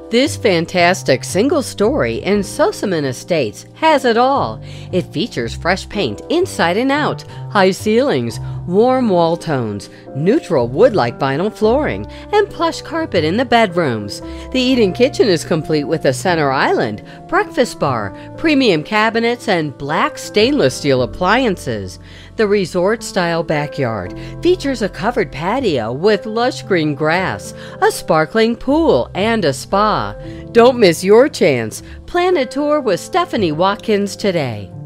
This fantastic single-story in Sossaman Estates has it all. It features fresh paint inside and out, high ceilings, warm wall tones, neutral wood-like vinyl flooring, and plush carpet in the bedrooms. The eat-in kitchen is complete with a center island, breakfast bar, premium cabinets, and black stainless steel appliances. The resort-style backyard features a covered patio with lush green grass, a sparkling pool, and a spa. Don't miss your chance. Plan a tour with Stephanie Watkins today.